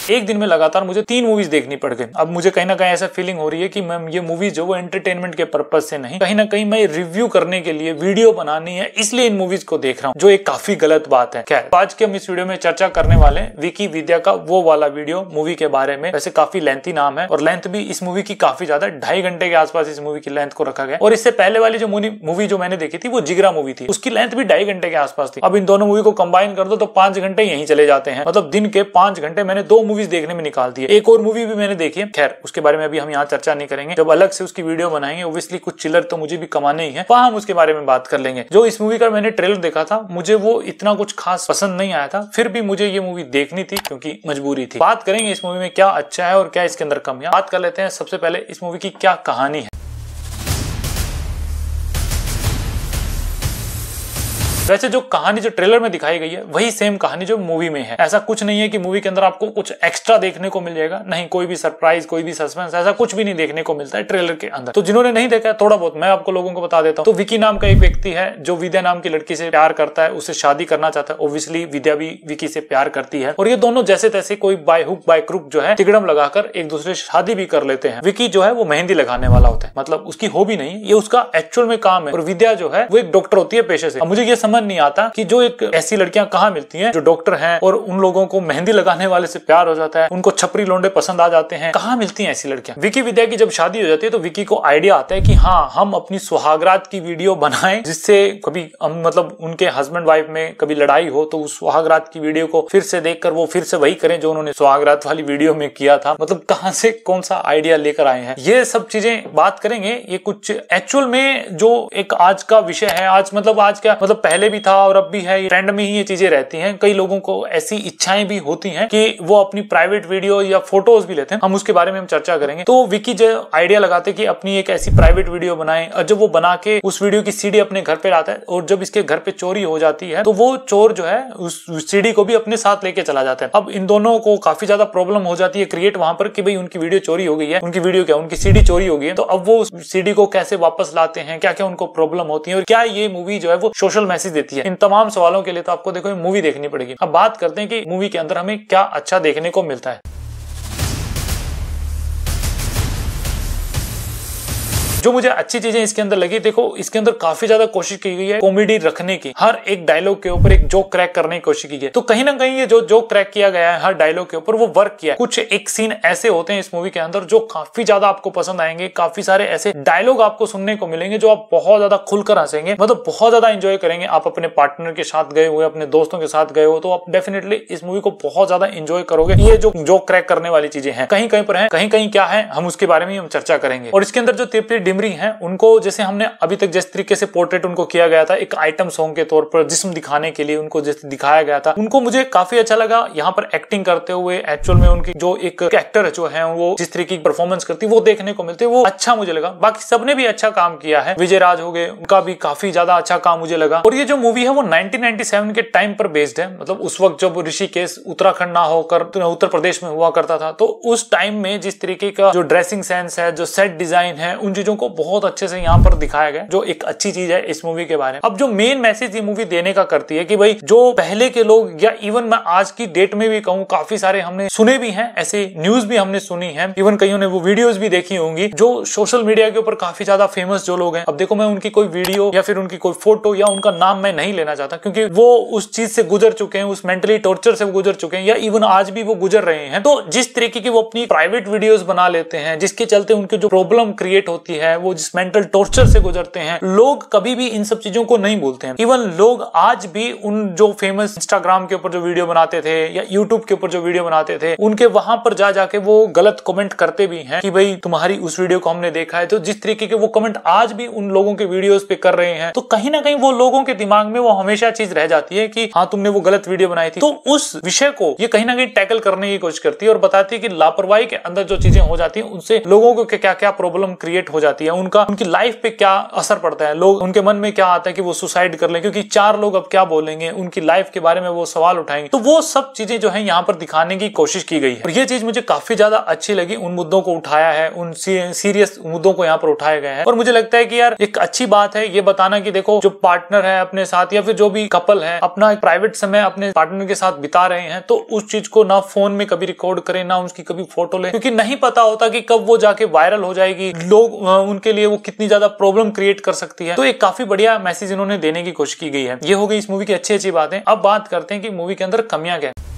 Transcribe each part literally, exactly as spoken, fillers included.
एक दिन में लगातार मुझे तीन मूवीज देखनी पड़ गई। अब मुझे कहीं ना कहीं ऐसा फीलिंग हो रही है कि मैम ये मूवीज जो वो एंटरटेनमेंट के पर्पज से नहीं, कहीं ना कहीं मैं रिव्यू करने के लिए वीडियो बनानी है, इसलिए इन मूवीज को देख रहा हूँ, जो एक काफी गलत बात है। खैर, आज के हम इस वीडियो में चर्चा करने वाले हैं विकी विद्या का वो वाला वीडियो मूवी के बारे में। वैसे काफी लेंथी नाम है और लेंथ भी इस मूवी की काफी ज्यादा, ढाई घंटे के आसपास इस मूवी की लेंथ को रखा गया। और इससे पहले वाली जो मूवी जो मैंने देखी थी वो जिगरा मूवी थी, उसकी लेंथ भी ढाई घंटे के आसपास थी। अब इन दोनों मूवी को कंबाइन कर दो तो पांच घंटे यहीं चले जाते हैं। मतलब दिन के पांच घंटे मैंने दो मूवीज देखने में निकाल दिए। एक और मूवी भी मैंने देखी है, खैर उसके बारे में अभी हम यहाँ चर्चा नहीं करेंगे। जब अलग से उसकी वीडियो बनाएंगे, ऑब्वियसली कुछ चिल्लर तो मुझे भी कमाने ही है, वहां हम उसके बारे में बात कर लेंगे। जो इस मूवी का मैंने ट्रेलर देखा था, मुझे वो इतना कुछ खास पसंद नहीं आया था, फिर भी मुझे ये मूवी देखनी थी क्योंकि मजबूरी थी। बात करेंगे इस मूवी में क्या अच्छा है और क्या इसके अंदर कमियां। बात कर लेते हैं सबसे पहले इस मूवी की क्या कहानी है। वैसे जो कहानी जो ट्रेलर में दिखाई गई है वही सेम कहानी जो मूवी में है। ऐसा कुछ नहीं है कि मूवी के अंदर आपको कुछ एक्स्ट्रा देखने को मिल जाएगा, नहीं, कोई भी सरप्राइज, कोई भी सस्पेंस, ऐसा कुछ भी नहीं देखने को मिलता है ट्रेलर के अंदर। तो जिन्होंने नहीं देखा है, थोड़ा बहुत मैं आपको लोगों को बता देता हूँ। तो विकी नाम का एक व्यक्ति है जो विद्या नाम की लड़की से प्यार करता है, उससे शादी करना चाहता है। ऑब्वियसली विद्या भी विकी से प्यार करती है और ये दोनों जैसे तैसे कोई बाय हुक बाय क्रुक जो है तिगड़म लगाकर एक दूसरे से शादी भी कर लेते हैं। विकी जो है वो मेहंदी लगाने वाला होता है, मतलब उसकी हॉबी नहीं, ये उसका एक्चुअल में काम है। और विद्या जो है वो एक डॉक्टर होती है पेशे से। अब मुझे ये समझ नहीं आता कि जो एक ऐसी लड़कियां कहाँ मिलती हैं जो डॉक्टर हैं और उन लोगों को मेहंदी लगाने वाले से प्यार हो जाता है, उनको छपरी लोंडे पसंद आ जाते हैं, कहाँ मिलती हैं ऐसी लड़कियां। विकी विद्या की जब शादी हो जाती है तो विकी को आइडिया आता है कि हाँ, हम अपनी सुहागरात की वीडियो बनाएं, जिससे कभी हम मतलब उनके हस्बैंड वाइफ में कभी लड़ाई हो तो उस सुहागरात की वीडियो को फिर से देखकर वो फिर से वही करें जो उन्होंने सुहागरात वाली वीडियो में किया था। मतलब कहाँ से कौन सा आइडिया लेकर आए हैं, ये सब चीजें बात करेंगे। ये कुछ एक्चुअल में जो एक आज का विषय है, आज मतलब आज क्या मतलब पहले भी था और अब भी है, ट्रेंड में ही ये चीजें रहती हैं। कई लोगों को ऐसी इच्छाएं भी होती हैं कि वो अपनी प्राइवेट वीडियो या फोटोज भी लेते हैं, हम उसके बारे में हम चर्चा करेंगे। तो विकी जो आइडिया लगाते कि अपनी एक ऐसी प्राइवेट वीडियो बनाएं, और जब वो बना के उस वीडियो की सीडी अपने घर पे लाता है और जब इसके घर पे चोरी हो जाती है तो वो चोर जो है उस सीडी को भी अपने साथ लेके चला जाता है। अब इन दोनों को काफी ज्यादा प्रॉब्लम हो जाती है क्रिएट वहां पर कि भाई उनकी वीडियो चोरी हो गई है, उनकी वीडियो क्या उनकी सीडी चोरी हो गई है, तो अब वो सीडी को कैसे वापस लाते हैं, क्या क्या उनको प्रॉब्लम होती है और क्या ये मूवी जो है वो सोशल मैसेज देती है। इन तमाम सवालों के लिए तो आपको देखो मूवी देखनी पड़ेगी। अब बात करते हैं कि मूवी के अंदर हमें क्या अच्छा देखने को मिलता है। जो मुझे अच्छी चीजें इसके अंदर लगी, देखो इसके अंदर काफी ज्यादा कोशिश की गई है कॉमेडी रखने की, हर एक डायलॉग के ऊपर एक जोक क्रैक करने की कोशिश की गई है। तो कहीं ना कहीं ये जो जोक क्रैक किया गया है हर डायलॉग के ऊपर वो वर्क किया है। कुछ एक सीन ऐसे होते हैं इस मूवी के अंदर जो काफी ज्यादा आपको पसंद आएंगे, काफी सारे ऐसे डायलॉग आपको सुनने को मिलेंगे जो आप बहुत ज्यादा खुलकर हंसेंगे, मतलब बहुत ज्यादा एंजॉय करेंगे। आप अपने पार्टनर के साथ गए हुए, अपने दोस्तों के साथ गए हो तो आप डेफिनेटली इस मूवी को बहुत ज्यादा एंजॉय करोगे। ये जो जोक क्रैक करने वाली चीजें हैं कहीं कहीं पर है, कहीं कहीं क्या है, हम उसके बारे में हम चर्चा करेंगे। और इसके अंदर जो तिरपी डिमरी है उनको जैसे हमने अभी तक जिस तरीके से पोर्ट्रेट उनको किया गया था एक आइटम सॉन्ग के तौर पर जिस्म दिखाने के लिए उनको जैसे दिखाया गया था, उनको मुझे काफी अच्छा लगा यहाँ पर एक्टिंग करते हुए। एक्चुअल में उनकी जो एक एक्टर जो है वो जिस तरीके की परफॉर्मेंस करती है वो देखने को मिलती है, वो अच्छा मुझे लगा। बाकी सबने भी अच्छा काम किया है, विजय राज हो गए, उनका भी काफी ज्यादा अच्छा काम मुझे लगा। और ये जो मूवी है वो नाइनटीन नाइंटी सेवन के टाइम पर बेस्ड है, मतलब उस वक्त जब ऋषिकेश उत्तराखंड ना होकर उत्तर प्रदेश में हुआ करता था, तो उस टाइम में जिस तरीके का जो ड्रेसिंग सेंस है, जो सेट डिजाइन है, उन चीजों को बहुत अच्छे से यहाँ पर दिखाया गया, जो एक अच्छी चीज है इस मूवी के बारे में। अब जो मेन मैसेज ये मूवी देने का करती है कि भाई जो पहले के लोग या इवन मैं आज की डेट में भी कहूँ काफी सारे हमने सुने भी हैं, ऐसे न्यूज भी हमने सुनी है, इवन कईयों ने वो वीडियोस भी देखी होंगी जो सोशल मीडिया के ऊपर काफी ज्यादा फेमस जो लोग हैं। अब देखो मैं उनकी कोई वीडियो या फिर उनकी कोई फोटो या उनका नाम मैं नहीं लेना चाहता क्योंकि वो उस चीज से गुजर चुके हैं, उस मेंटली टॉर्चर से गुजर चुके हैं या इवन आज भी वो गुजर रहे हैं। तो जिस तरीके की वो अपनी प्राइवेट वीडियोस बना लेते हैं जिसके चलते उनकी जो प्रॉब्लम क्रिएट होती है, वो जिस मेंटल टॉर्चर से गुजरते हैं, लोग कभी भी इन सब चीजों को नहीं बोलते हैं। इवन लोग आज भी उन जो फेमस इंस्टाग्राम के ऊपर जो वीडियो बनाते थे या यूट्यूब के ऊपर जो वीडियो बनाते थे उनके वहां पर जा जाके वो गलत कमेंट करते भी हैं कि भाई तुम्हारी उस वीडियो को हमने देखा है। तो जिस तरीके के वो कमेंट आज भी उन लोगों के वीडियोस पे कर रहे हैं, तो कहीं ना कहीं वो लोगों के दिमाग में वो हमेशा चीज रह जाती है कि हाँ तुमने वो गलत वीडियो बनाई थी। तो उस विषय को ये कहीं ना कहीं टैकल करने की कोशिश करती है और बताती है कि लापरवाही के अंदर जो चीजें हो जाती है उनसे लोगों को क्या क्या प्रॉब्लम क्रिएट हो जाती आती है, उनका उनकी लाइफ पे क्या असर पड़ता है, लोग उनके मन में क्या आता है कि वो सुसाइड कर लें क्योंकि चार लोग अब क्या बोलेंगे, उनकी लाइफ के बारे में वो सवाल उठाएंगे। तो वो सब चीजें जो है यहाँ पर दिखाने की कोशिश की गई है और ये चीज मुझे काफी ज्यादा अच्छी लगी। उन मुद्दों को उठाया है, उन सीरियस मुद्दों को यहाँ पर उठाया गया है और मुझे लगता है कि यार एक अच्छी बात है ये बताना कि देखो जो पार्टनर है अपने साथ या फिर जो भी कपल है अपना एक प्राइवेट समय अपने पार्टनर के साथ बिता रहे हैं तो उस चीज को ना फोन में कभी रिकॉर्ड करें, ना उसकी कभी फोटो ले, क्योंकि नहीं पता होता कि कब वो जाके वायरल हो जाएगी, लोग उनके लिए वो कितनी ज्यादा प्रॉब्लम क्रिएट कर सकती है। तो एक काफी बढ़िया मैसेज इन्होंने देने की कोशिश की गई है। ये हो गई इस मूवी की अच्छी अच्छी बातें। अब बात करते हैं कि मूवी के अंदर कमियां क्या है।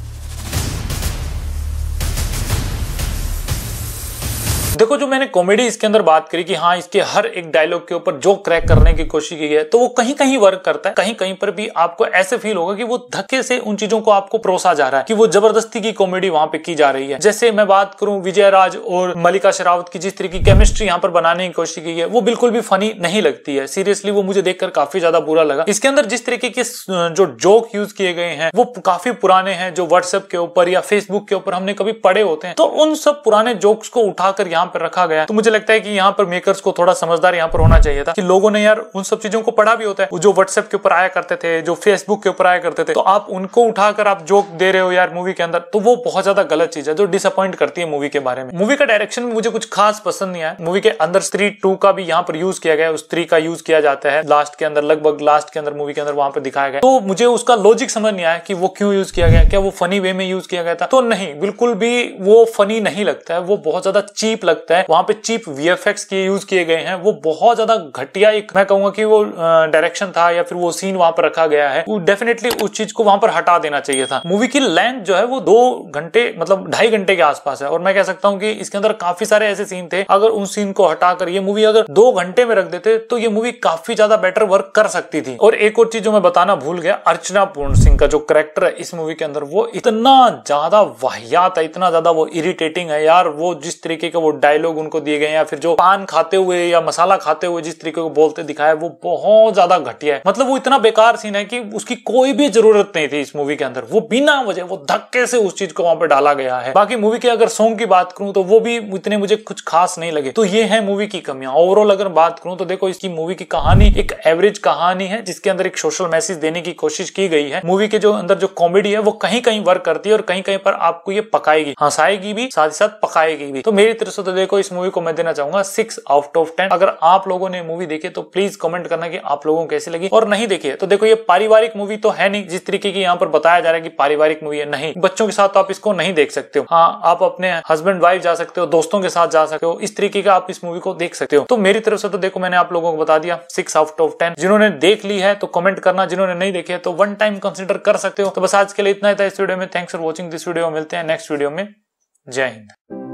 देखो जो मैंने कॉमेडी इसके अंदर बात करी कि हाँ इसके हर एक डायलॉग के ऊपर जो क्रैक करने की कोशिश की है तो वो कहीं कहीं वर्क करता है, कहीं कहीं पर भी आपको ऐसे फील होगा कि वो धक्के से उन चीजों को आपको परोसा जा रहा है, कि वो जबरदस्ती की कॉमेडी वहां पे की जा रही है। जैसे मैं बात करूं विजय राज और मल्लिका शेरावत की जिस तरह की केमिस्ट्री यहाँ पर बनाने की कोशिश की है वो बिल्कुल भी फनी नहीं लगती है। सीरियसली वो मुझे देखकर काफी ज्यादा बुरा लगा। इसके अंदर जिस तरीके के जो जोक यूज किए गए हैं वो काफी पुराने हैं, जो व्हाट्सएप के ऊपर या फेसबुक के ऊपर हमने कभी पढ़े होते हैं, तो उन सब पुराने जोक्स को उठाकर यहाँ पर रखा गया। तो मुझे लगता है कि यहाँ पर मेकर्स को थोड़ा समझदार यहाँ पर होना चाहिए था कि लोगों ने यार उन सब चीजों को पढ़ा भी होता है, जो व्हाट्सएप के ऊपर आया करते थे, जो फेसबुक के ऊपर आया करते थे, तो आप उनको उठाकर आप जोक दे रहे हो यार मूवी के अंदर, तो वो बहुत ज्यादा गलत चीज है जो डिसअपॉइंट करती है मूवी के बारे में। मूवी का डायरेक्शन में मुझे कुछ खास पसंद नहीं आया। मूवी के अंदर स्त्री टू का भी यहाँ पर यूज किया गया, उस स्त्री का यूज किया जाता है लास्ट के अंदर, लगभग लास्ट के अंदर मूवी के अंदर वहां पर दिखाया गया। तो मुझे उसका लॉजिक समझ नहीं आया कि वो क्यों यूज किया गया, क्या वो फनी वे में यूज किया गया था? तो नहीं, बिल्कुल भी वो फनी नहीं लगता है, वो बहुत ज्यादा चीप लगता है। वहां पे चीप वीएफएक्स के यूज किए गए हैं, वो बहुत ज्यादा घटिया एक मैं कहूंगा कि वो डायरेक्शन था या फिर वो सीन वहां पर रखा गया है, वो डेफिनेटली उस चीज को वहां पर हटा देना चाहिए था। मूवी की लेंथ जो है वो दो घंटे मतलब ढाई घंटे के आसपास है और मैं कह सकता हूं कि इसके अंदर काफी सारे ऐसे सीन थे, अगर उन सीन को हटाकर ये मूवी अगर दो घंटे में रख देते तो ये मूवी काफी ज्यादा बेटर वर्क कर सकती थी। और एक और चीज जो मैं बताना भूल गया, अर्चना पूर्ण सिंह का जो कैरेक्टर है इस मूवी के अंदर वो इतना ज्यादा वाहियात है, इतना ज्यादा वो इरिटेटिंग है यार। वो जिस तरीके के वो डायलॉग उनको दिए गए या फिर जो पान खाते हुए या मसाला खाते हुए जिस तरीके को बोलते दिखाया वो बहुत ज्यादा घटिया है। मतलब वो इतना बेकार सीन है कि उसकी कोई भी जरूरत नहीं थी इस मूवी के अंदर, वो बिना वजह वो धक्के से उस चीज को वहां पर डाला गया है। बाकी मूवी के अगर सॉन्ग की बात करूं तो वो भी इतने मुझे कुछ खास नहीं लगे। तो ये है मूवी की कमियां। ओवरऑल अगर बात करूं तो देखो इसकी मूवी की कहानी एक एवरेज कहानी है जिसके अंदर एक सोशल मैसेज देने की कोशिश की गई है। मूवी के जो अंदर जो कॉमेडी है वो कहीं कहीं वर्क करती है और कहीं कहीं पर आपको ये पकाएगी, हंसाएगी भी, साथ ही साथ पकाएगी भी। तो मेरी तरफ से तो देखो इस मूवी को मैं देना चाहूंगा सिक्स आउट ऑफ टेन। अगर आप लोगों ने मूवी देखी तो प्लीज कमेंट करना कि आप लोगों को कैसी लगी, और नहीं देखी है तो देखो ये पारिवारिक मूवी तो है नहीं जिस तरीके की यहाँ पर बताया जा रहा है कि पारिवारिक मूवी है। नहीं, बच्चों के साथ तो आप इसको नहीं देख सकते हो। हाँ, आप अपने हस्बैंड वाइफ जा सकते हो, दोस्तों के साथ जा सकते हो, इस तरीके का आप इस मूवी को देख सकते हो। तो मेरी तरफ से तो देखो मैंने आप लोगों को बता दिया सिक्स आउट ऑफ टेन। जिन्होंने देख ली है तो कमेंट करना, जिन्होंने नहीं देखे है तो वन टाइम कंसिडर कर सकते हो। तो बस आज के लिए इतना ही था इस वीडियो में। Thanks for watching this video. मिलते हैं नेक्स्ट वीडियो में। जय हिंद।